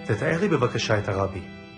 תתאר לי בבקשה את הרבי.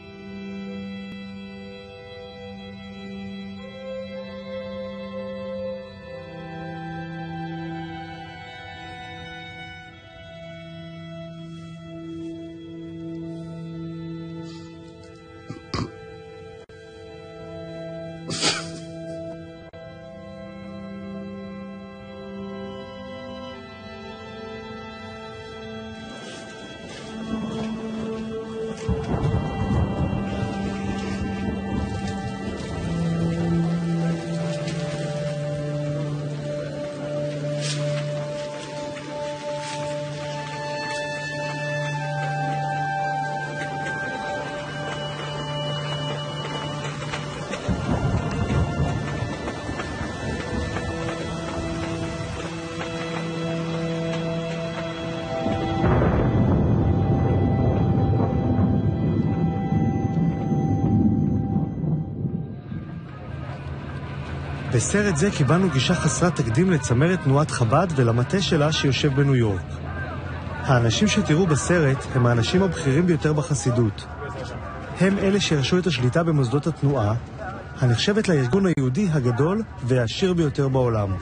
בסרט זה קיבלנו גישה חסרת תקדים לצמרת תנועת חב"ד ולמטה שלה שיושב בניו יורק. האנשים שתראו בסרט הם האנשים הבכירים ביותר בחסידות. הם אלה שירשו את השליטה במוסדות התנועה, הנחשבת לארגון היהודי הגדול והעשיר ביותר בעולם.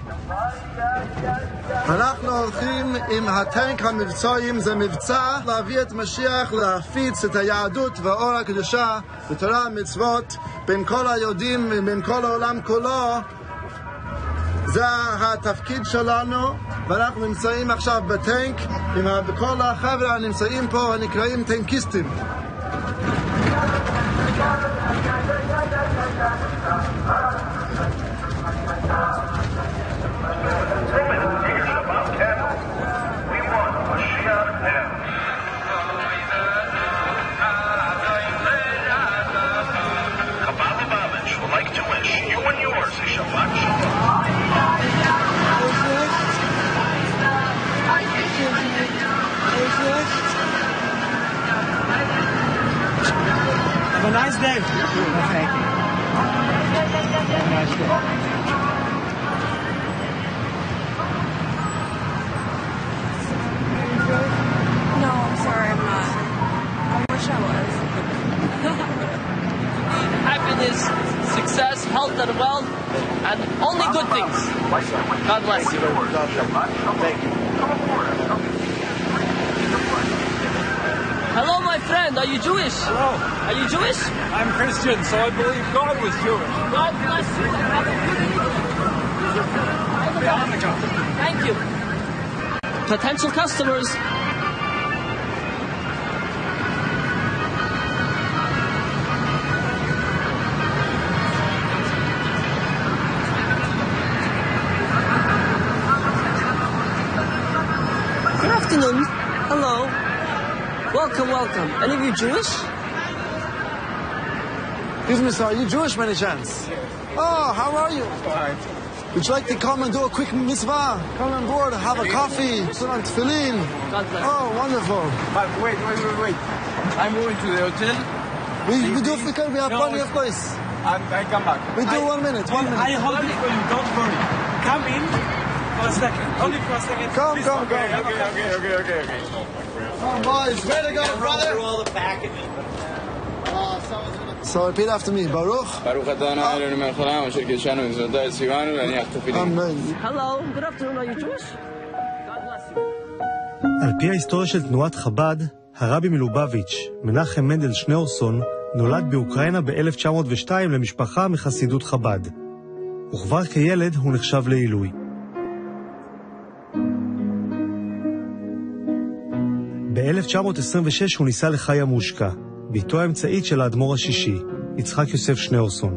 אנחנו הולכים עם הטנק המבצעים, זה מבצע להביא את משיח, להפיץ את היהדות והאור הקדושה בתורה המצוות בין כל היהודים ובין כל העולם כולו. זה התפקיד שלנו, ואנחנו נמצאים עכשיו בטנק עם כל החבר'ה הנמצאים פה הנקראים טנקיסטים. Have a nice day. Thank you. Have a nice day. No, I'm sorry, I'm not. I wish I was. Happiness, success, health and wealth, and only good things. God bless you. Thank you. Hello, my friend. Are you Jewish? Hello. Are you Jewish? I'm Christian, so I believe God was Jewish. God bless you. Have a good evening. Thank you. Potential customers. Good afternoon. Hello. Welcome, welcome. Any of you Jewish? Excuse me, sir, are you Jewish by any chance? Oh, how are you? Fine. Would you like to come and do a quick mitzvah? Come on board, have a coffee, put on tefillin. God bless. Oh, wonderful. But wait. I'm going to the hotel. We do African, we have plenty of place. And I come back. We do 1 minute, 1 minute. I hold it for you, don't worry. Come in for a second. Only for a second. Come. Okay. Come on, boys, way to go, brother. Through all the packaging. So repeat after me, Baruch. Baruch Adonai Eloheinu melech haolam asher kidshanu v'mitzvotav tzivanu להניח תפילין. Amen. Hello. Good afternoon. Are you Jewish? God bless you. על פי ההיסטוריה של תנועת חב"ד, הרבי מלובביץ', מנחם מנדל שניאורסון, נולד באוקראינה ב-1902 למשפחה מחסידות חב"ד. וכבר כילד הוא נחשב לעילוי. ב-1926 הוא ניסה לחיה מושקה, ביתו האמצעית של האדמו"ר השישי, יצחק יוסף שניאורסון.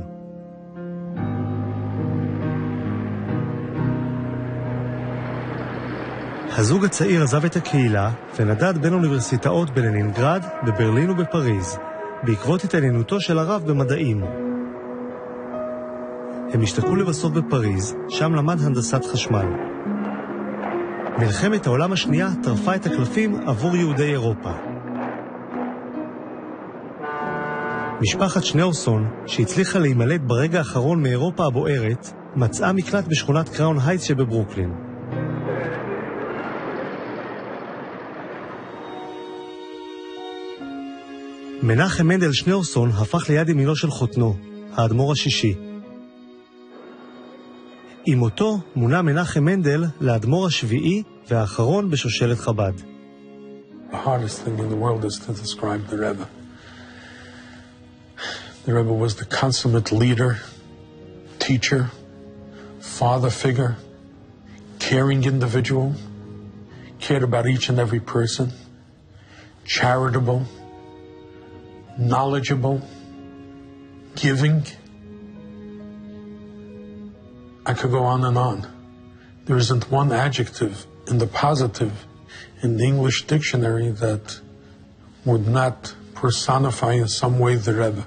הזוג הצעיר עזב את הקהילה ונדד בין אוניברסיטאות בלנינגרד, בברלין ובפריז, בעקבות התעניינותו של הרב במדעים. הם השתקעו לבסוף בפריז, שם למד הנדסת חשמל. מלחמת העולם השנייה טרפה את הקלפים עבור יהודי אירופה. משפחת שניאורסון, שהצליחה להימלט ברגע האחרון מאירופה הבוערת, מצאה מקלט בשכונת קראון הייטס שבברוקלין. מנחם מנדל שניאורסון הפך ליד ימינו של חותנו, האדמו"ר השישי. עם מותו מונה מנחם מנדל לאדמו"ר השביעי והאחרון בשושלת חב"ד. The hardest thing in the world is to describe the Rebbe. The Rebbe was the consummate leader, teacher, father figure, caring individual, cared about each and every person, charitable, knowledgeable, giving. I could go on and on. There isn't one adjective in the positive in the English dictionary that would not personify in some way the Rebbe.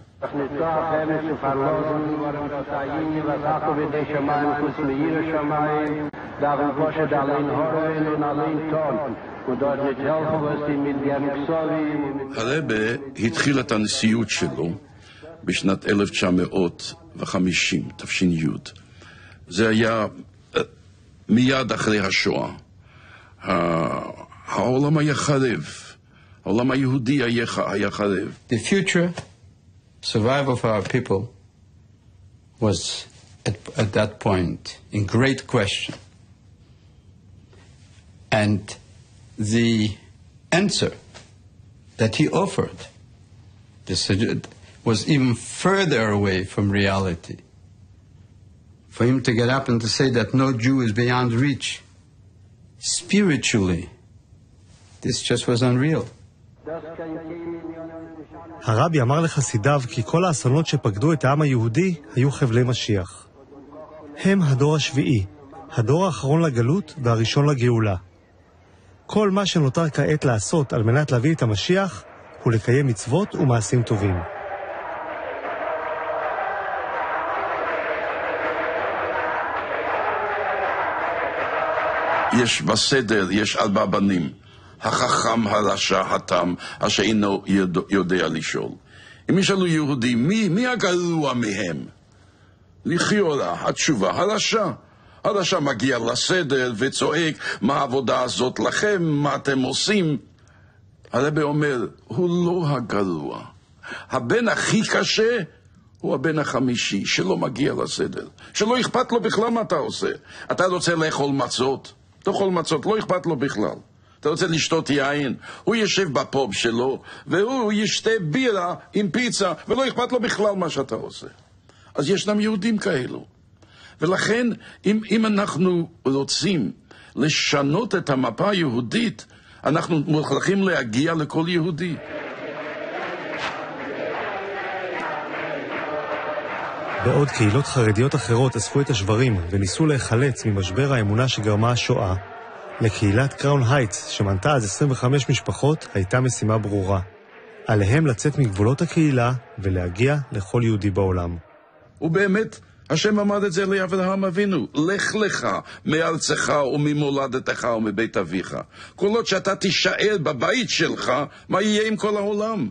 הרבי התחיל את הנשיאות שלו בשנת 1950, תש"י. זה היה מיד אחרי השואה. העולם היה חרב. העולם היהודי היה חרב. The future survival of our people was at that point in great question. And the answer that he offered was even further away from reality. For him to get up and to say that no Jew is beyond reach, spiritually, this just was unreal. הרבי אמר לחסידיו כי כל האסונות שפקדו את העם היהודי היו חבלי משיח. הם הדור השביעי, הדור האחרון לגלות והראשון לגאולה. כל מה שנותר כעת לעשות על מנת להביא את המשיח הוא לקיים מצוות ומעשים טובים. יש בסדר, יש 4 בנים. החכם, הרשע, התם, אשר אינו יודע לשאול. אם ישאלו יהודי, מי הגרוע מהם? לכאורה, התשובה, הרשע. הרשע מגיע לסדר וצועק, מה העבודה הזאת לכם, מה אתם עושים? הרבי אומר, הוא לא הגרוע. הבן הכי קשה הוא הבן החמישי, שלא מגיע לסדר. שלא אכפת לו בכלל מה אתה עושה. אתה רוצה לאכול מצות? תאכול מצות, לא אכפת לו בכלל. אתה רוצה לשתות יין, הוא ישב בפוב שלו, והוא ישתה בירה עם פיצה, ולא אכפת לו בכלל מה שאתה עושה. אז ישנם יהודים כאלו. ולכן, אם אנחנו רוצים לשנות את המפה היהודית, אנחנו מוכרחים להגיע לכל יהודי. בעוד קהילות חרדיות אחרות אספו את השברים וניסו להיחלץ ממשבר האמונה שגרמה השואה, לקהילת קראון הייטס, שמנתה אז 25 משפחות, הייתה משימה ברורה. עליהם לצאת מגבולות הקהילה ולהגיע לכל יהודי בעולם. ובאמת, השם אמר את זה לאברהם אבינו, לך לך מארצך וממולדתך ומבית אביך. כל עוד שאתה תישאר בבית שלך, מה יהיה עם כל העולם?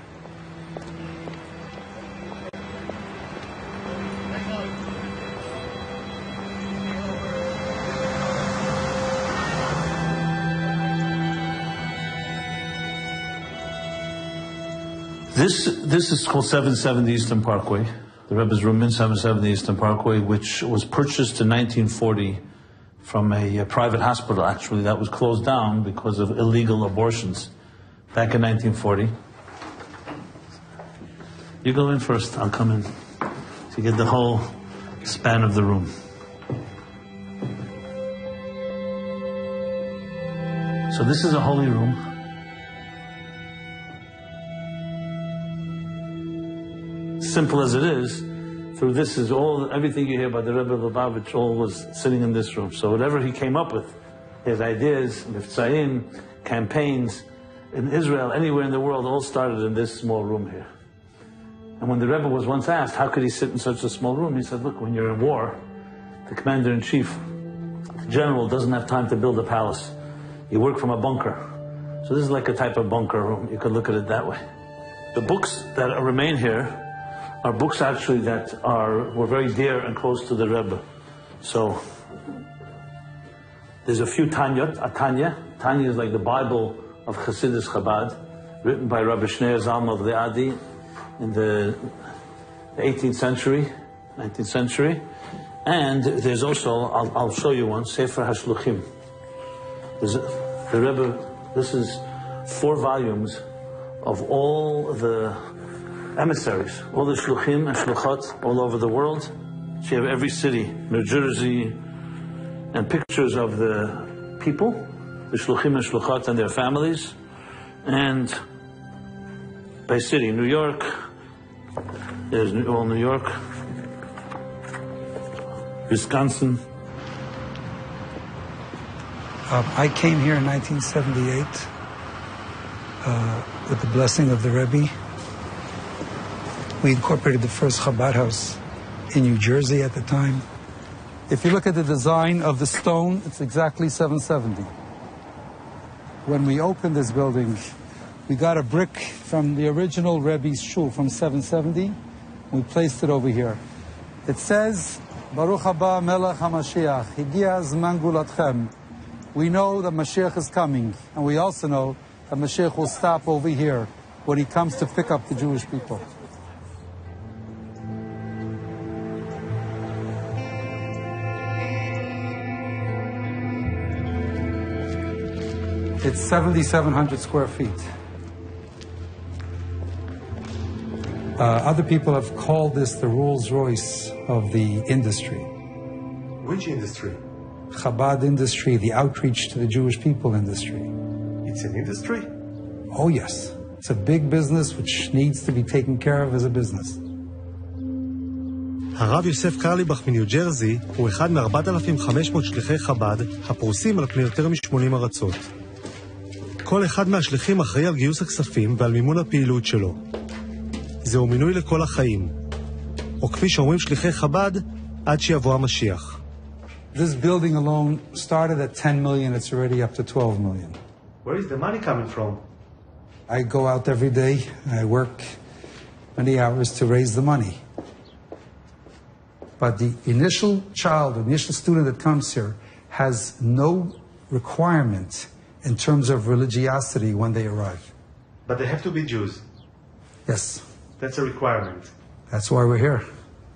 This is called 770 Eastern Parkway, the Rebbe's room in 770 Eastern Parkway, which was purchased in 1940 from a private hospital, actually, that was closed down because of illegal abortions back in 1940. You go in first, I'll come in. So you get the whole span of the room. So this is a holy room. Simple as it is, through this is everything you hear about the Rebbe Lubavitch, all was sitting in this room. So whatever he came up with, his ideas, miftzayim, campaigns, in Israel, anywhere in the world, all started in this small room here. And when the Rebbe was once asked, how could he sit in such a small room? He said, look, when you're in war, the commander-in-chief, the general, doesn't have time to build a palace. You work from a bunker. So this is like a type of bunker room. You could look at it that way. The books that remain here are books actually that were very dear and close to the Rebbe. So there's a few Tanyot, a Tanya. Tanya is like the Bible of Hasidus Chabad. written by Rabbi Shneur Zalman of the Adi in the 18th century, 19th century. And there's also, I'll show you one, Sefer HaShluchim. The Rebbe, this is 4 volumes of all the emissaries, all the Shluchim and Shluchat all over the world. So you have every city, New Jersey, and pictures of the people, the Shluchim and Shluchat and their families. And by city, New York, there's all New York, Wisconsin. I came here in 1978 with the blessing of the Rebbe. We incorporated the first Chabad house in New Jersey at the time. If you look at the design of the stone, it's exactly 770. When we opened this building, we got a brick from the original Rebbe's shul from 770. We placed it over here. It says, Baruch haba melech HaMashiach, higia zman gulatchem. We know that Mashiach is coming, and we also know that Mashiach will stop over here when he comes to pick up the Jewish people. It's 7,700 square feet. Other people have called this the Rolls-Royce of the industry. Which industry? Chabad industry, the outreach to the Jewish people industry. It's an industry? Oh yes. It's a big business which needs to be taken care of as a business. הרב יוסף קרליבך מניו ג'רזי הוא אחד מ-4,500 שליחי חב"ד הפרוסים על פני יותר מ-80 ארצות. כל אחד מהשליחים אחראי על גיוס הכספים ועל מימון הפעילות שלו. זהו מינוי לכל החיים. או כפי שאומרים שליחי חב"ד, עד שיבוא המשיח. This building alone started at 10 million, it's already up to 12 million. Where is the money coming from? I go out every day, I work many hours to raise the money. But the initial child, the initial student that comes here has no requirement in terms of religiosity when they arrive. But they have to be Jews. Yes. That's a requirement. That's why we're here.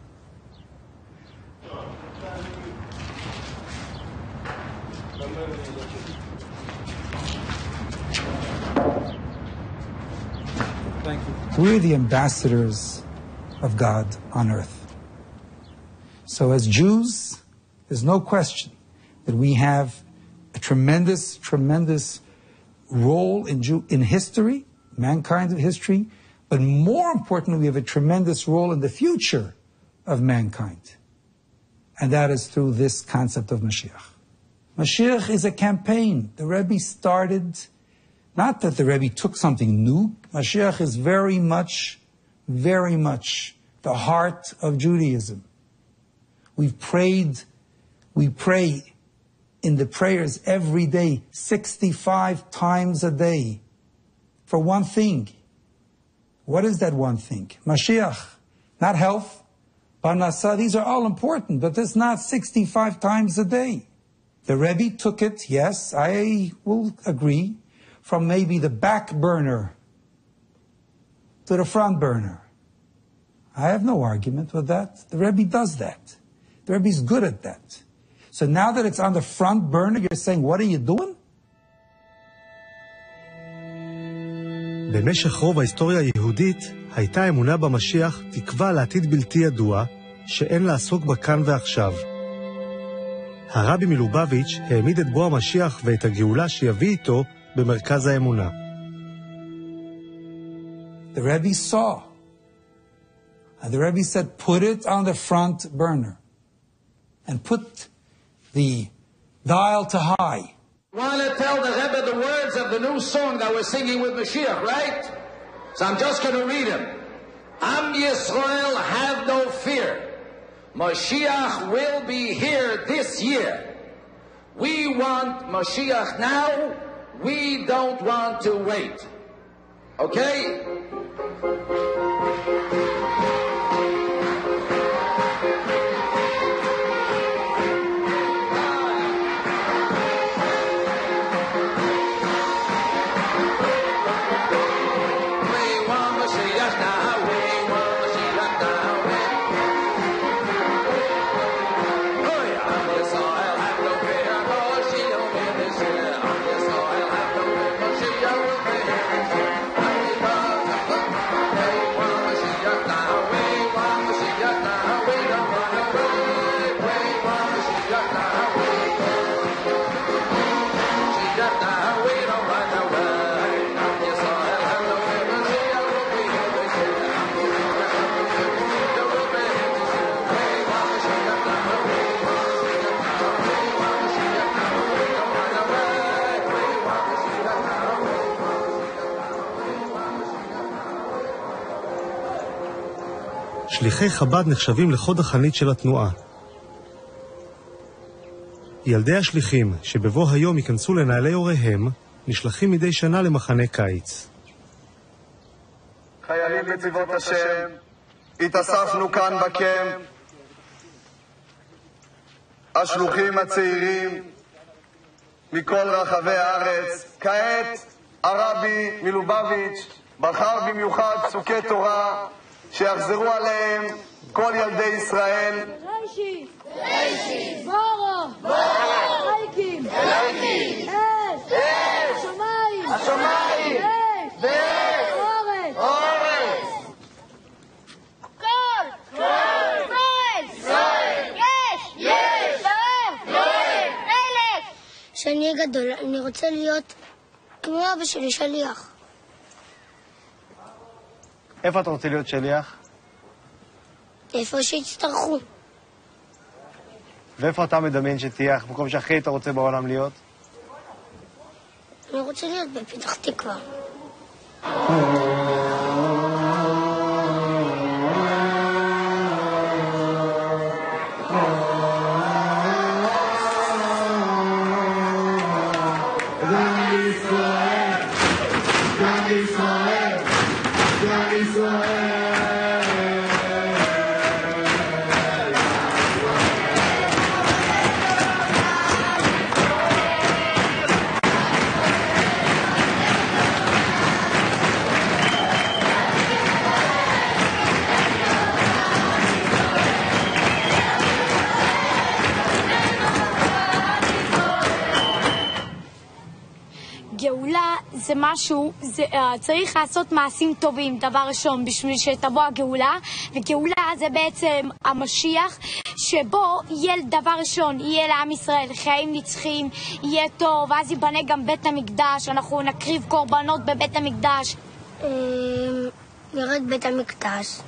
Thank you. We're the ambassadors of God on earth. So as Jews, there's no question that we have a tremendous, tremendous role in history, mankind in history, but more importantly, we have a tremendous role in the future of mankind. And that is through this concept of Mashiach. Mashiach is a campaign. The Rebbe started, not that the Rebbe took something new. Mashiach is very much the heart of Judaism. We pray in the prayers every day, 65 times a day, for one thing. What is that one thing? Mashiach, not health, parnasa, these are all important, but it's not 65 times a day. The Rebbe took it, yes, I will agree, from maybe the back burner to the front burner. I have no argument with that. The Rebbe does that. The Rebbe is good at that. So now that it's on the front burner, you're saying, what are you doing? במשך רוב ההיסטוריה היהודית הייתה אמונה במשיח תקווה לעתיד בלתי ידוע שאין לעסוק בה כאן ועכשיו. הרבי מלובביץ' העמיד את בוא המשיח ואת הגאולה שיביא איתו במרכז האמונה. The Rebbe saw. And the Rebbe said, put it on the front burner. And put the dial to high. Want to tell the Rebbe the words of the new song that we're singing with Mashiach, right? So I'm just going to read them. Am Yisrael, have no fear. Mashiach will be here this year. We want Mashiach now. We don't want to wait. Okay? שליחי חב"ד נחשבים לחוד החנית של התנועה. ילדי השליחים, שבבוא היום ייכנסו לנעלי הוריהם, נשלחים מדי שנה למחנה קיץ. חיילים בצבאות השם, התאספנו כאן בקמפ, השלוחים הצעירים מכל רחבי הארץ. כעת הרבי מלובביץ' בחר במיוחד פסוקי תורה שיחזרו עליהם כל ילדי ישראל. ריישי, ריישי, בורו, בורו, רייקים, רייקים, אש, אש, השמיים, השמיים, אש, אורץ, אורץ. כל, ישראל, יש, באר, מלך. כשאני אהיה גדול, אני רוצה להיות כמו אבא שלי, שליח. איפה אתה רוצה להיות שליח? איפה שיצטרכו. ואיפה אתה מדמיין שתהיה המקום שהכי אתה רוצה בעולם להיות? אני רוצה להיות בפתח תקווה. גאולה זה משהו, צריך לעשות מעשים טובים, דבר ראשון, בשביל שתבוא הגאולה, וגאולה זה בעצם המשיח, שבו יהיה דבר ראשון, יהיה לעם ישראל חיים נצחיים, יהיה טוב, ואז ייבנה גם בית המקדש, אנחנו נקריב קורבנות בבית המקדש. ירד בית המקדש,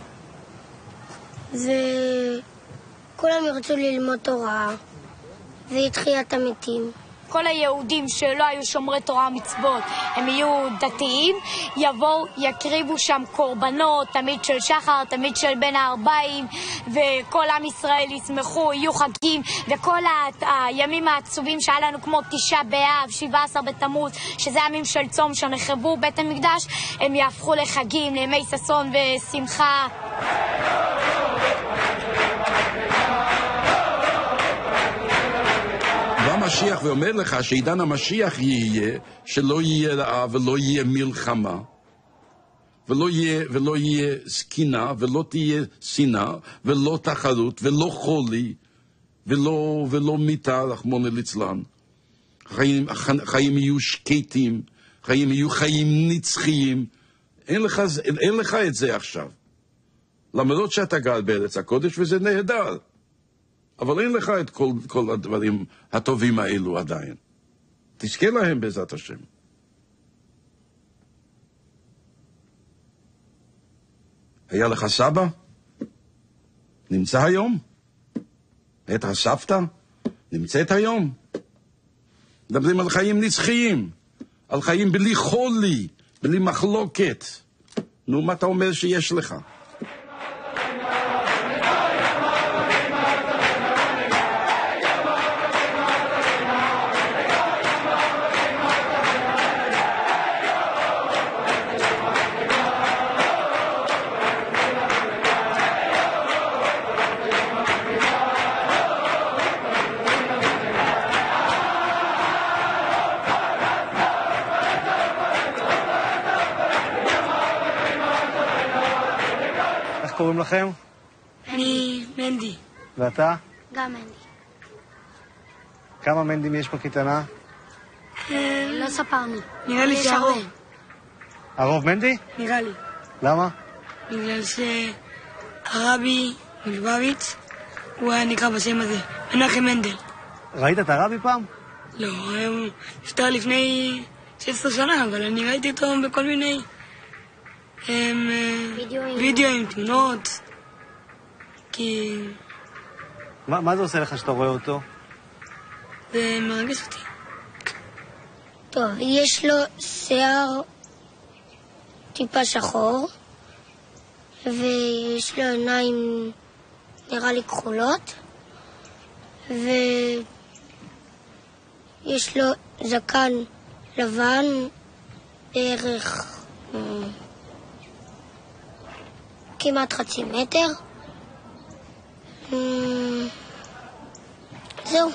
וכולם ירצו ללמוד תורה, ויתחיית המתים. כל היהודים שלא היו שומרי תורה ומצוות, הם יהיו דתיים, יבואו, יקריבו שם קורבנות, תמיד של שחר, תמיד של בין הערביים, וכל עם ישראל ישמחו, יהיו חגים, וכל הימים העצובים שהיה לנו כמו 9 באב, 17 בתמוז, שזה הימים של צום שנחרבו בית המקדש, הם יהפכו לחגים, לימי ששון ושמחה. המשיח ואומר לך שעידן המשיח יהיה שלא יהיה רעב ולא יהיה מלחמה ולא יהיה סכינה ולא תהיה שנאה ולא תחרות ולא חולי ולא מיתה, רחמנא ליצלן. חיים יהיו שקטים, חיים יהיו חיים נצחיים. אין לך את זה עכשיו, למרות שאתה גר בארץ הקודש וזה נהדר, אבל אין לך את כל הדברים הטובים האלו עדיין. תזכה להם בעזרת השם. היה לך סבא? נמצא היום? את הסבתא? נמצאת היום? מדברים על חיים נצחיים, על חיים בלי חולי, בלי מחלוקת. נו, מה אתה אומר שיש לך? קוראים לכם? אני מנדי. ואתה? גם מנדי. כמה מנדים יש בקייטנה? לא ספרנו. נראה לי שהרוב. הרוב מנדי? נראה לי. למה? בגלל שהרבי מלובביץ' הוא היה נקרא בשם הזה, מנחם מנדל. ראית את הרבי פעם? לא, הוא נפטר לפני 16 שנה, אבל אני ראיתי אותו בכל מיני וידאוים, תמונות, כי... מה זה עושה לך שאתה רואה אותו? זה מרגש אותי. טוב, יש לו שיער טיפה שחור, ויש לו עיניים נראה לי כחולות, ויש לו זקן לבן בערך כמעט חצי מטר. זהו.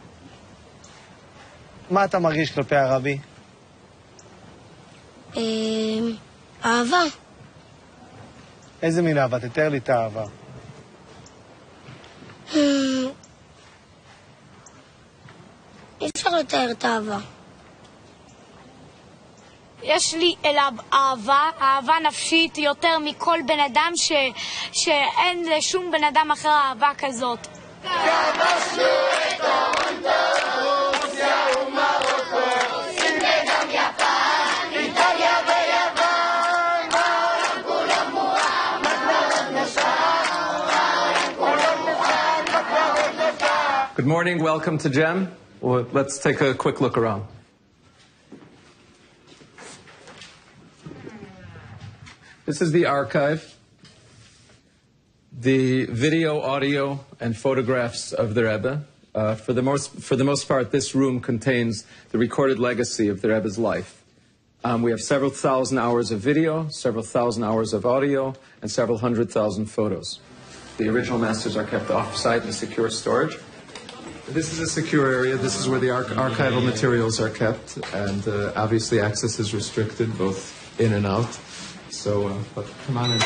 מה אתה מרגיש כלפי הרבי? אהבה. איזה מין אהבה? תתאר לי את האהבה. אי אפשר לתאר את האהבה. יש לי אליו אהבה נפשית יותר מכל בן אדם שאין לשום בן אדם אחר אהבה כזאת. כבשנו את טורונטו, רוסיה ומרוקו, סין וגם יפן, איטליה ויוון, בעולם כולם מוחמד מאוד נשאר, בעולם כולם מוחמד מאוד נשאר. Good morning, welcome to GEM. Well, let's take a quick look around. This is the archive, the video, audio, and photographs of the Rebbe. For the most part, this room contains the recorded legacy of the Rebbe's life. We have several thousand hours of video, several thousand hours of audio, and several 100,000 photos. The original masters are kept off-site in secure storage. This is a secure area. This is where the archival materials are kept, and obviously access is restricted, both in and out. So, but come on in.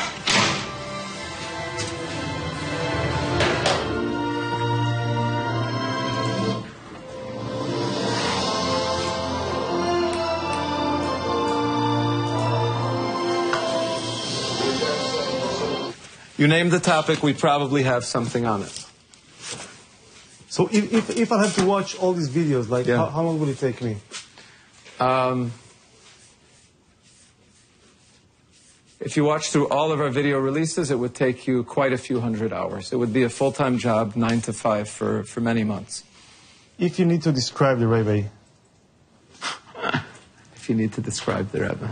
You name the topic, we probably have something on it. So if I have to watch all these videos, like how long will it take me? If you watch through all of our video releases, it would take you quite a few hundred hours. It would be a full-time job, 9 to 5, for many months. If you need to describe the Rebbe. If you need to describe the Rebbe.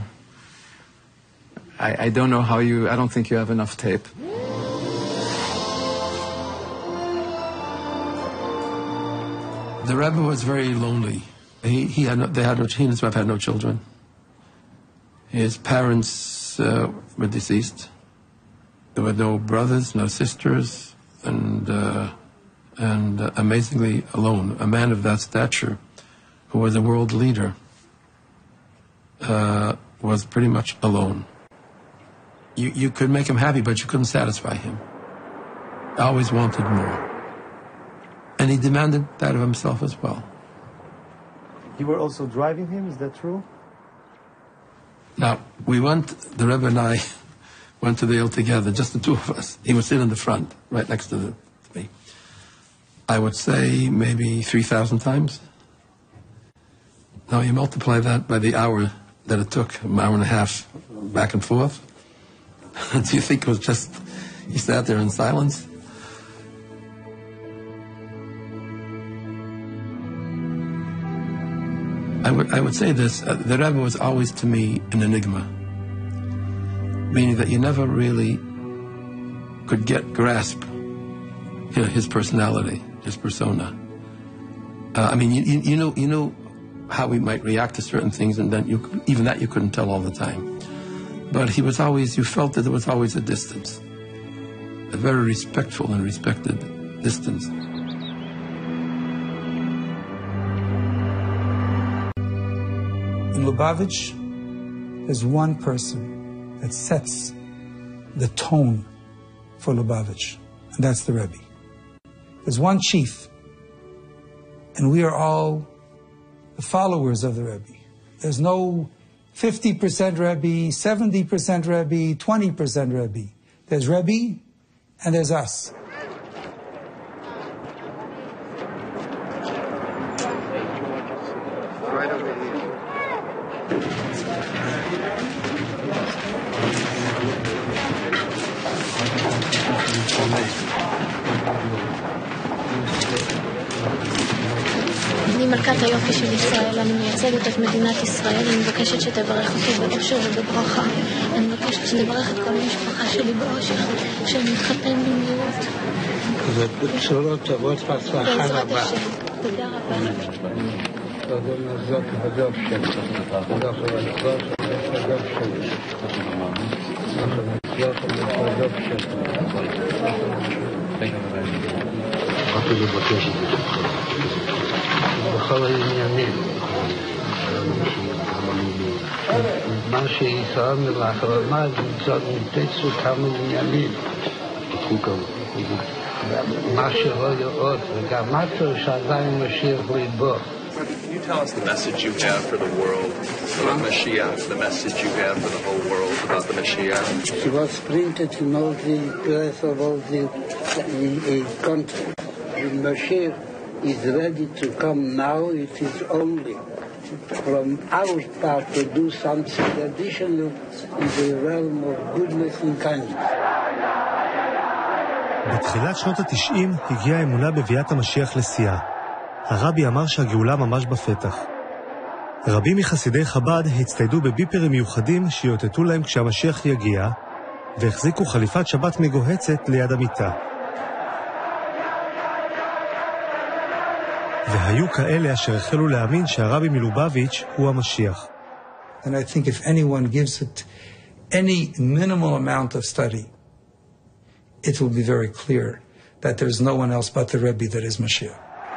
I don't know how you... I don't think you have enough tape. The Rebbe was very lonely. He and his wife had no children. His parents were deceased. There were no brothers, no sisters, and amazingly alone. A man of that stature, who was a world leader, was pretty much alone. You could make him happy, but you couldn't satisfy him. Always wanted more. And he demanded that of himself as well. You were also driving him, is that true? Now, the Rebbe and I went to the Hill together, just the two of us. He would sit in the front, right next to me. I would say maybe 3,000 times. Now, you multiply that by the hour that it took, an hour and a half back and forth. Do you think it was just, he sat there in silence? I would say this, the Rebbe was always to me an enigma, meaning that you never really could grasp his personality, his persona. I mean, you know how we might react to certain things, and then even that you couldn't tell all the time. But he was always, you felt that there was always a distance, a very respectful and respected distance. In Lubavitch, there's one person that sets the tone for Lubavitch, and that's the Rebbe. There's one chief, and we are all the followers of the Rebbe. There's no 50% Rebbe, 70% Rebbe, 20% Rebbe. There's Rebbe, and there's us. Right over here. אני מלכת היופי של ישראל, אני מייצגת את מדינת ישראל, אני מבקשת שתברך אותי באושר ובברכה. אני מבקשת שתברך את כל המשפחה שלי באושר, שאני מתחתן במהירות. ובשורות טובות והצלחה רבה. תודה רבה. תודה נזוק הדוב שלך. תודה חלקות הדוב שלך. תודה הדוב שלך. רק לבקש את זה. בכל העניינים. מה שישראל מלאך, אבל מה זאת נתצו כמה עניינים. מה שלא יאות, וגם מטר שעדיין משיח ליבו. Can you tell us the message you have for the world about Mashiach, the message you have for the whole world about the Mashiach? It was printed in all the press of all the countries. The Mashiach is ready to come now. It is only from our part to do something additional in the realm of goodness and kindness. בתחילת שנות ה-90 הגיעה האמונה בביאת המשיח לשיאה. הרבי אמר שהגאולה ממש בפתח. רבים מחסידי חב"ד הצטיידו בביפרים מיוחדים שיוטטו להם כשהמשיח יגיע, והחזיקו חליפת שבת מגוהצת ליד המיטה. והיו כאלה אשר החלו להאמין שהרבי מלובביץ' הוא המשיח. And I think if anyone gives it any minimal amount of study, it will be very clear that there's no one else but the Rebbe that is Mashiach.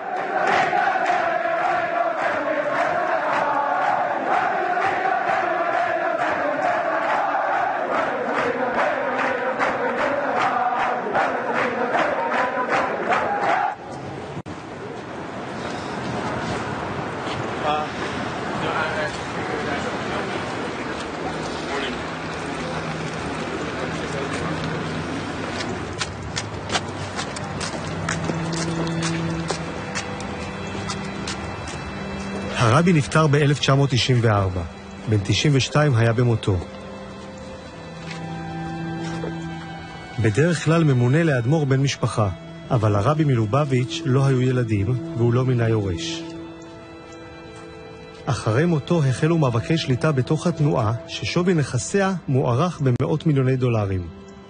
הרבי נפטר ב-1994, בן 92 היה במותו. בדרך כלל ממונה לאדמו"ר בן משפחה, אבל הרבי מלובביץ' לא היו ילדים והוא לא מינה יורש. אחרי מותו החלו מאבקי שליטה בתוך התנועה ששווי נכסיה מוערך במאות מיליוני דולרים.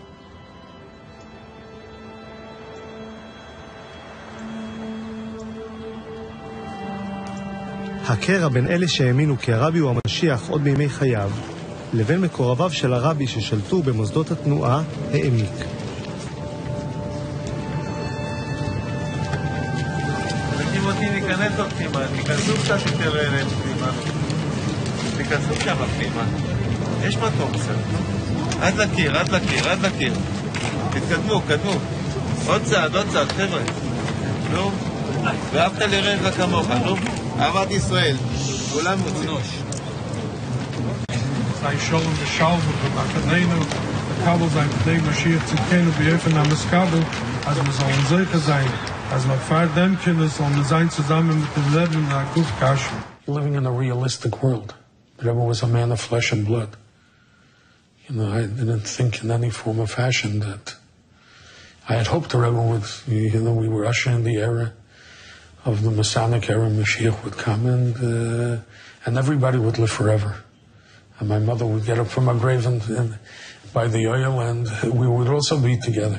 הקרע בין אלה שהאמינו כי הרבי הוא המשיח עוד בימי חייו, לבין מקורביו של הרבי ששלטו במוסדות התנועה, העמיק. אם אותי ניכנס לו פנימה, תיכנסו קצת יותר פנימה. תיכנסו שם פנימה. יש מקום קצת. עד לקיר, עד לקיר, עד לקיר. תתקדמו, קדמו. עוד צעד, חבר'ה. נו, ואהבת לרעך כמוך, נו. אהבת ישראל, כולם רוצים. Sei Shalom V'Shalom V'Bakadenu, Kabel sein Pnei Mashiach Tzidkenu B'Yefen HaMeskabel, als wir sollen Zeiche sein, als wir vor dem Kinder sollen sein zusammen mit dem Leben in der Kuf Kashem. Living in a realistic world. The Rebbe was a man of flesh and blood. You know, I didn't think in any form or fashion that I had hoped the Rebbe would, you know, we were ushering the era of the Masonic era, Mashiach would come and everybody would live forever. And my mother would get up from her grave and by the oil and we would also be together.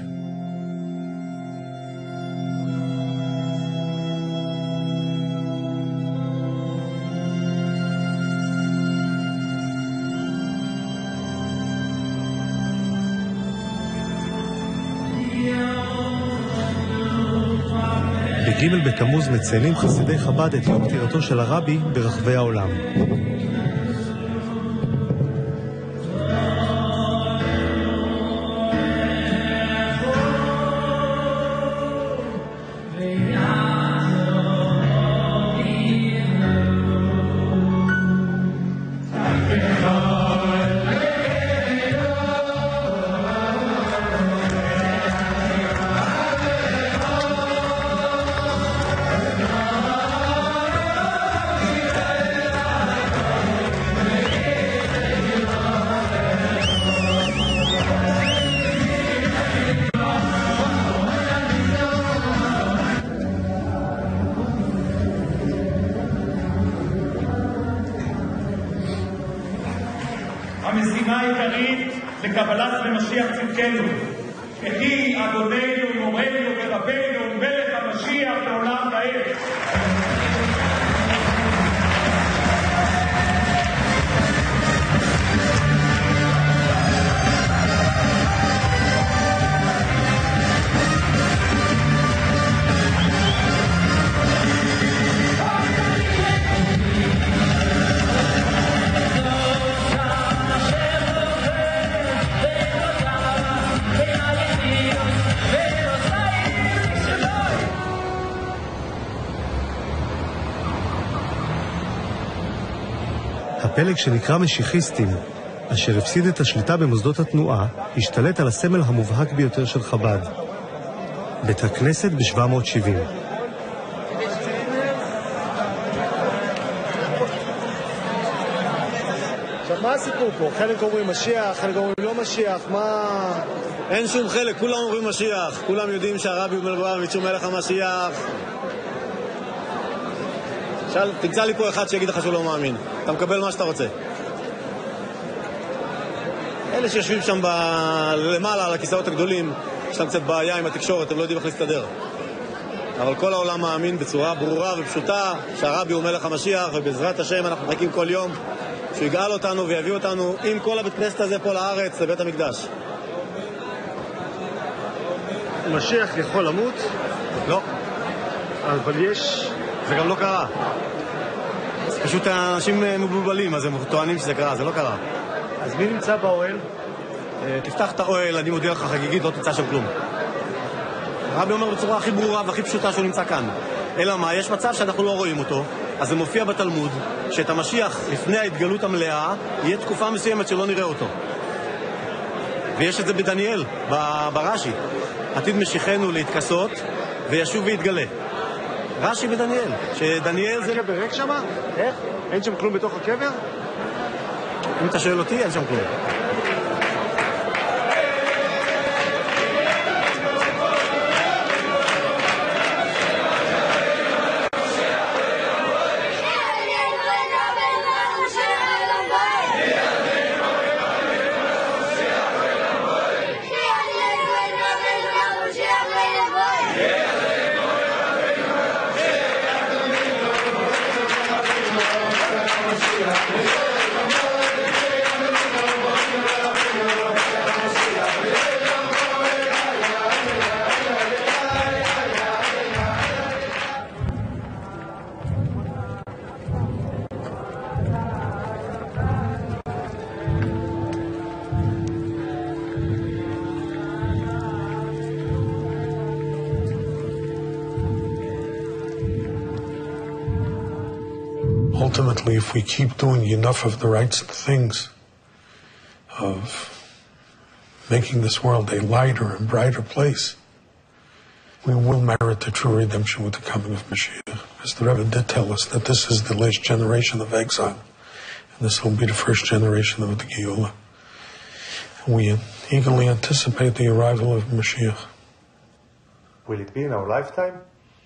בג' בתמוז מציינים חסידי חב"ד את יום פטירתו של הרבי ברחבי העולם. המשימה העיקרית לקבלת משיח צדקנו. כי אדוננו, מורנו ורבנו, מלך המשיח לעולם ועד. הפלג שנקרא משיחיסטים, אשר הפסיד את השליטה במוסדות התנועה, השתלט על הסמל המובהק ביותר של חב"ד, בית הכנסת ב-770. עכשיו, מה הסיפור פה? חלק אומרים משיח, חלק אומרים לא משיח, מה... אין שום חלק, כולם אומרים משיח, כולם יודעים שהרבי מלובביץ' הוא מלך המשיח. תמצא לי פה אחד שיגיד לך שהוא לא מאמין. אתה מקבל מה שאתה רוצה. אלה שיושבים שם למעלה על הכיסאות הגדולים, יש להם קצת בעיה עם התקשורת, הם לא יודעים איך להסתדר. אבל כל העולם מאמין בצורה ברורה ופשוטה שהרבי הוא מלך המשיח, ובעזרת השם אנחנו מחכים כל יום שהוא יגאל אותנו ויביא אותנו עם כל הבית כנסת הזה פה לארץ, לבית המקדש. משיח יכול למות? לא. אבל יש... זה גם לא קרה. פשוט האנשים מבולבלים, אז הם טוענים שזה קרה, זה לא קרה. אז מי נמצא באוהל? תפתח את האוהל, אני מודיע לך חגיגית, לא תמצא שם כלום. הרבי אומר בצורה הכי ברורה והכי פשוטה שהוא נמצא כאן. אלא מה? יש מצב שאנחנו לא רואים אותו, אז זה מופיע בתלמוד, שאת המשיח לפני ההתגלות המלאה, יהיה תקופה מסוימת שלא נראה אותו. ויש את זה בדניאל, ברש"י. עתיד משיחנו להתכסות, וישוב ויתגלה. רש"י בדניאל, שדניאל זה... הקבר ריק שמה? איך? אין שם כלום בתוך הקבר? אם אתה שואל אותי, אין שם כלום. Ultimately, if we keep doing enough of the right things, of making this world a lighter and brighter place, we will merit the true redemption with the coming of Mashiach. As the Rebbe did tell us that this is the last generation of exile, and this will be the first generation of the Geula. And we eagerly anticipate the arrival of Mashiach. Will it be in our lifetime?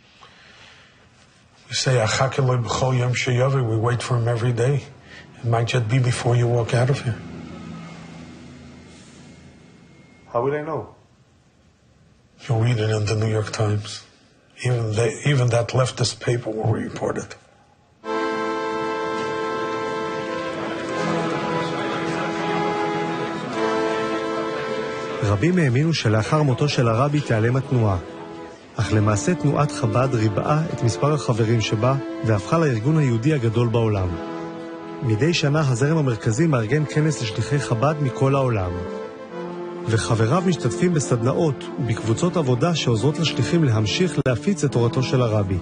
We say, we wait for him every day. It might just be before you walk out of here. How will I know? You'll read it in the New York Times. Even that leftist paper will report it. רבים האמינו שלאחר מותו של הרבי תיעלם התנועה. אך למעשה תנועת חב"ד ריבעה את מספר החברים שבה והפכה לארגון היהודי הגדול בעולם. מדי שנה הזרם המרכזי מארגן כנס לשליחי חב"ד מכל העולם. וחבריו משתתפים בסדנאות ובקבוצות עבודה שעוזרות לשליחים להמשיך להפיץ את תורתו של הרבי.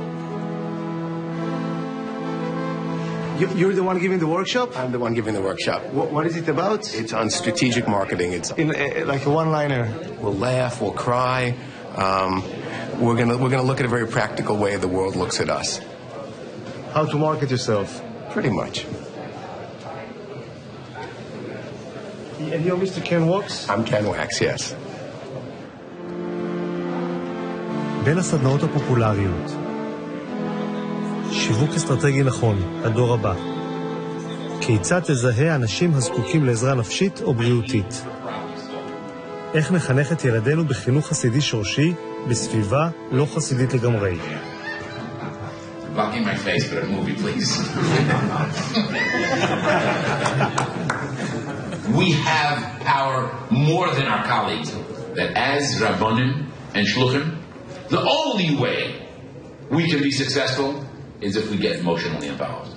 You're the one giving the workshop? I'm the one giving the workshop. What is it about? It's on strategic marketing. It's in like a one-liner. We'll laugh, we'll cry. We're gonna look at a very practical way the world looks at us. How to market yourself? Pretty much. And you're Mr. Ken Wax? I'm Ken Wax, yes. בין הסדנאות הפופולריות, שיווק אסטרטגי נכון, הדור הבא, כיצד תזהה אנשים הזקוקים לעזרה נפשית או בריאותית? איך נחנך את ילדינו בחינוך חסידי שורשי בסביבה לא חסידית לגמרי? Blocking my face, but a movie, please. We have power more than our colleagues. That as Rabbonim and Shluchim, the only way we can be successful is if we get emotionally involved.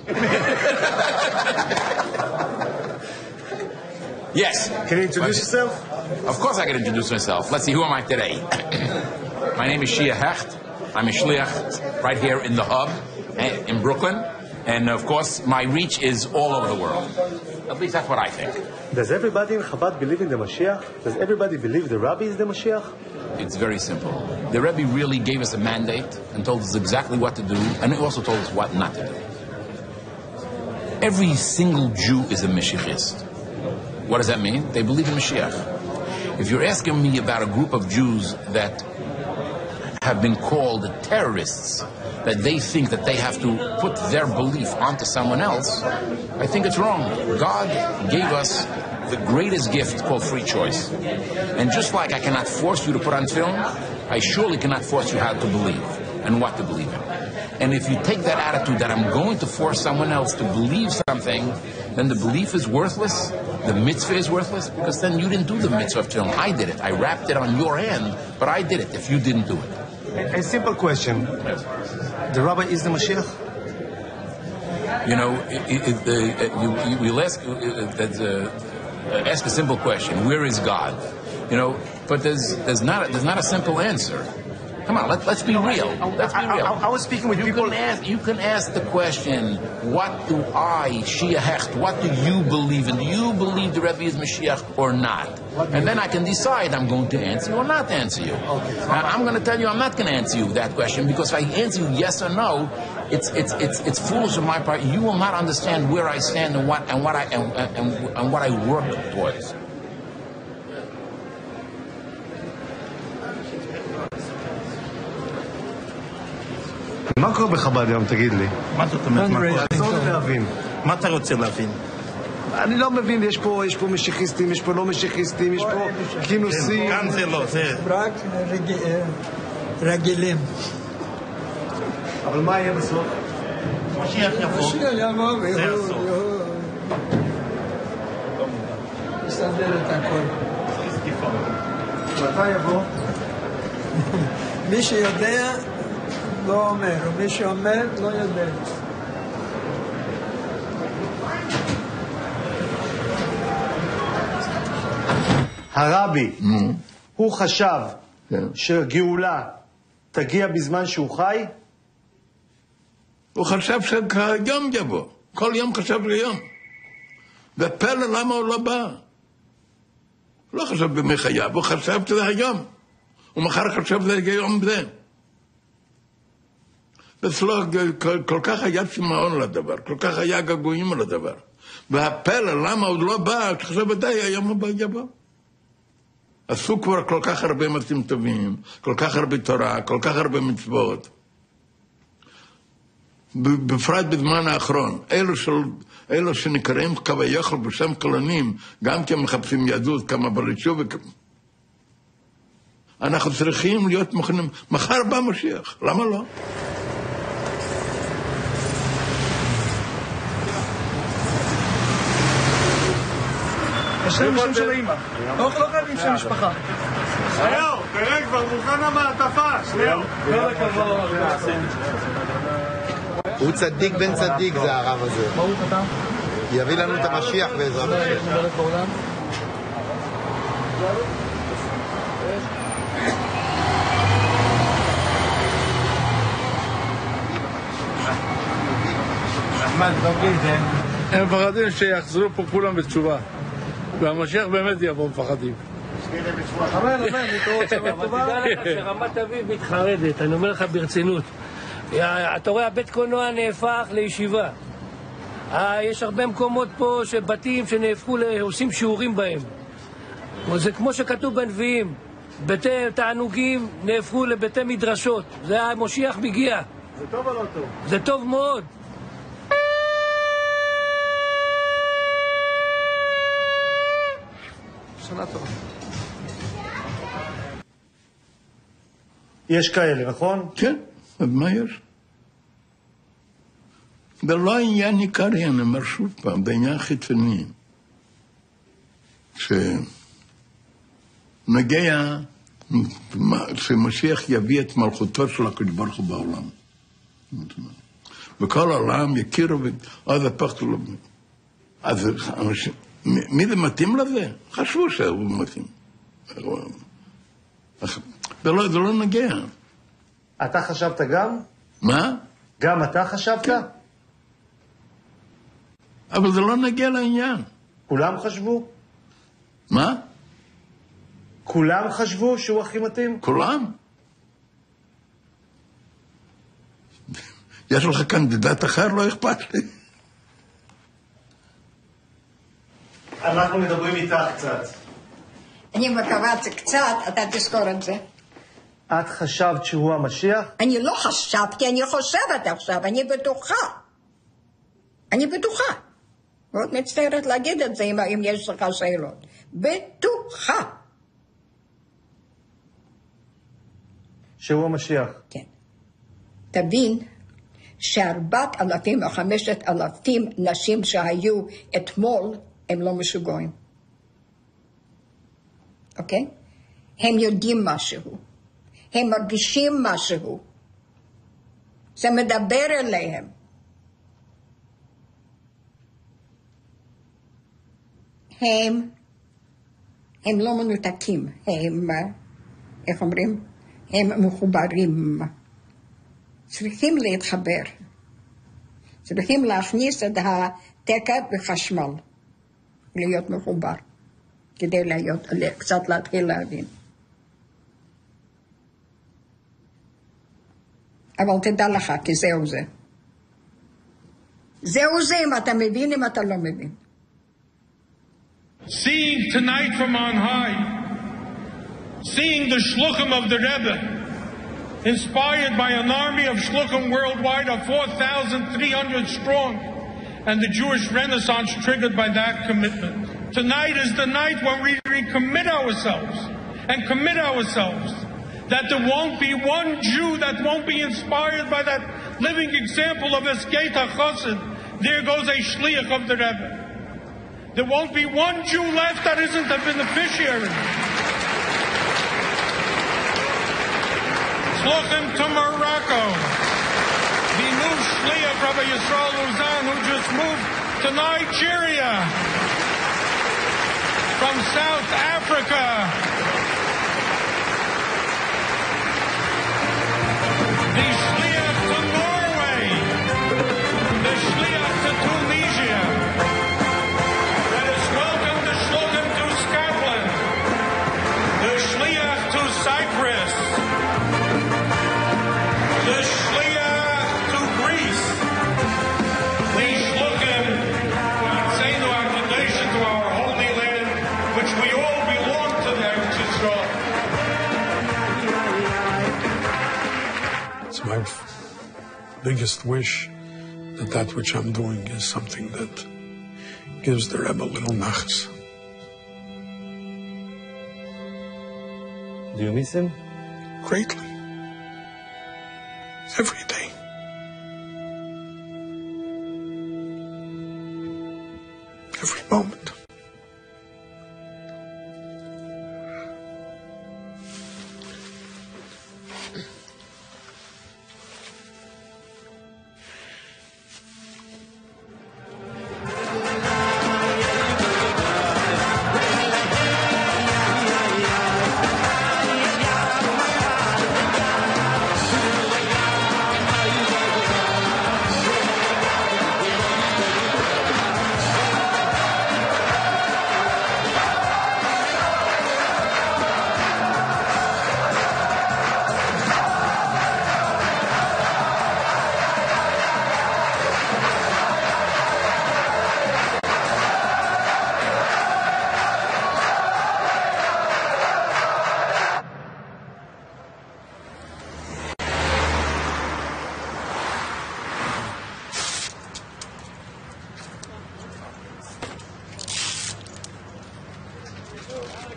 Yes. Can you introduce yourself? Of course I can introduce myself. Let's see, who am I today? My name is Shia Hecht. I'm a shliach right here in the hub in Brooklyn. And of course, my reach is all over the world. At least that's what I think. Does everybody in Chabad believe in the Mashiach? Does everybody believe the Rabbi is the Mashiach? It's very simple. The Rebbe really gave us a mandate and told us exactly what to do, and he also told us what not to do. Every single Jew is a Mashiachist. What does that mean? They believe in Mashiach. If you're asking me about a group of Jews that have been called terrorists, that they think that they have to put their belief onto someone else, I think it's wrong. God gave us the greatest gift called free choice. And just like I cannot force you to put on film, I surely cannot force you how to believe and what to believe in. And if you take that attitude that I'm going to force someone else to believe something, then the belief is worthless, the mitzvah is worthless, because then you didn't do the mitzvah of film. I did it. I wrapped it on your hand, but I did it if you didn't do it. A simple question. The Rabbi is the Mashiach? You know, you'll ask a simple question. Where is God? You know, but there's not a simple answer. Come on, let's be real. Let's be real. I was speaking with people. You can ask the question, what do I, Shia Hecht, what do you believe in? Do you believe the Rebbe is Mashiach or not? And then I can decide I'm going to answer you or not answer you. Now, I'm going to tell you I'm not going to answer you that question, because if I answer you yes or no, it's foolish on my part. You will not understand where I stand and what I work towards. מה קורה בחב"ד היום, תגיד לי? מה זאת אומרת? תעזור לי להבין. מה אתה רוצה להבין? אני לא מבין, יש פה משיחיסטים, יש פה לא משיחיסטים, יש פה כינוסים. כאן זה לא, זה... רק רגילים. אבל מה יהיה בסוף? משיח יבוא. משיח יבוא זה הסוף. יסדר את הכל. מתי יבוא? מי שיודע לא אומר, ומי שאומר לא יודע. הרבי, הוא חשב שהגאולה תגיע בזמן שהוא חי? הוא חשב שהיום יבוא. כל יום חשב ליום. ופלא למה הוא לא בא? הוא לא חשב במי חייו, הוא חשב שזה היום. ומחר חשב שזה היום זה. אצלו כל כך היה צמאון לדבר, כל כך היה געגועים לדבר. והפלא למה הוא לא בא, חשב די, היום הבא יבוא. עשו כבר כל כך הרבה מעשים טובים, כל כך הרבה תורה, כל כך הרבה מצוות. בפרט בזמן האחרון, אלו שנקראים קו היוכל בשם כלונים, גם כי הם מחפשים יהדות, כמה ברישו אנחנו צריכים להיות מוכנים, מחר בא משיח, למה לא? יש להם שם של האמא. לא חייבים שם משפחה. שניאו, תראה כבר מוכן המעטפה, שניאו. כל הכבוד. הוא צדיק בן צדיק, זה הרב הזה. ברוך אתה. יביא לנו את המשיח בעזרת השם. הם מפחדים שיחזרו פה כולם בתשובה. והמשיח באמת יבוא מפחדים. אמן, נתראות שבת טובה. תדע לך שרמת אביב מתחרדת, אני אומר לך ברצינות. אתה רואה, הבית קולנוע נהפך לישיבה. יש הרבה מקומות פה שבתים שנהפכו, עושים שיעורים בהם. זה כמו שכתוב בנביאים, ביתי תענוגים נהפכו לביתי מדרשות. זה המשיח מגיע. זה טוב או לא טוב? זה טוב מאוד. שנה טובה. יש כאלה, נכון? כן, אז מה יש? זה לא העניין עיקרי, אני אומר שוב פעם, זה עניין חיצוני. שנגיע, שמשיח יביא את מלכותו של הקדוש ברוך הוא בעולם. וכל העולם יכירו, אז הפכת לו. אז מי זה מתאים לזה? חשבו שהוא מתאים. זה לא נגיע. אתה חשבת גם? מה? גם אתה חשבת? כן. אבל זה לא נגיע לעניין. כולם חשבו? מה? כולם חשבו שהוא הכי מתאים? כולם. יש לך קנדידט אחר? לא אכפת לי. אנחנו מדברים איתך קצת. אני מקווה שקצת, אתה תזכור את זה. את חשבת שהוא המשיח? אני לא חשבתי, אני חושבת עכשיו, אני בטוחה. אני בטוחה. מאוד מצטערת להגיד את זה אם יש לך שאלות. בטוחה. שהוא המשיח? כן. תבין ש4,000 או 5,000 נשים שהיו אתמול, הם לא משוגעים. אוקיי? הם יודעים משהו. הם מרגישים משהו. זה מדבר אליהם. הם לא מנותקים. איך אומרים? הם מחוברים. צריכים להתחבר. צריכים להכניס את התקע בחשמל. להיות מחובר. כדי קצת להתחיל להבין. אבל תדע לך, כי זהו זה. זהו זה אם אתה מבין, אם אתה לא מבין. Seeing tonight from on high, seeing the shluchim of the Rebbe, inspired by an army of shluchim worldwide of 4,300 strong, and the Jewish Renaissance triggered by that commitment. Tonight is the night when we recommit ourselves and commit ourselves that there won't be one Jew that won't be inspired by that living example of Eskeit HaChassid. There goes a shliach of the Rebbe. There won't be one Jew left that isn't a beneficiary. Shluchim to Morocco. The new shliach, Rabbi Yisrael Luzan, who just moved to Nigeria from South Africa. The shliach to Norway. The shliach to Tunisia. Let us welcome the shluchim to Scotland. The shliach to Cyprus. The shliach to Greece. The shluchim to Arseinu HaKadosh, to our holy land, which we all belong to the Eretz Yisrael. It's my biggest wish that which I'm doing is something that gives the Rebbe a little nachas. Do you miss him? Greatly. Every day. Every moment.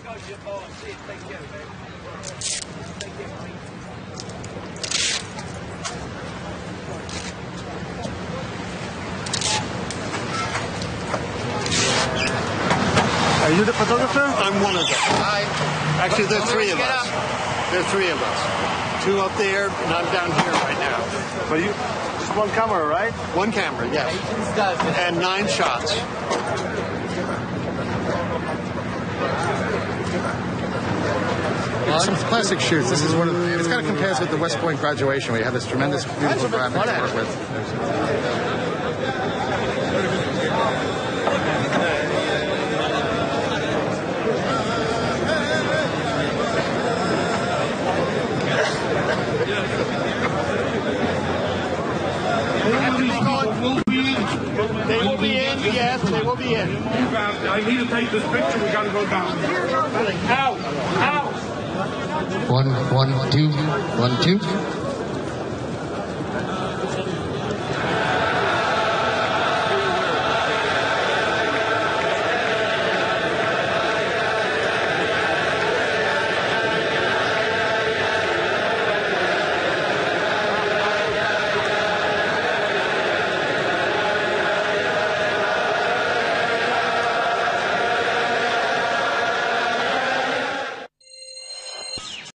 Are you the photographer? I'm one of them. Hi. Actually, there are three of us. There are three of us. Two up there, and I'm down here right now. But you, just one camera, right? One camera, yes. And 9 shots. Some classic shoots. This is one of it's kind of compares with the West Point graduation, where you have this tremendous, beautiful environment to work with. They will be in, yes, they will be in. I need to take this picture, we gotta go down. Out! Out! 1, 1, 2, 1, 2.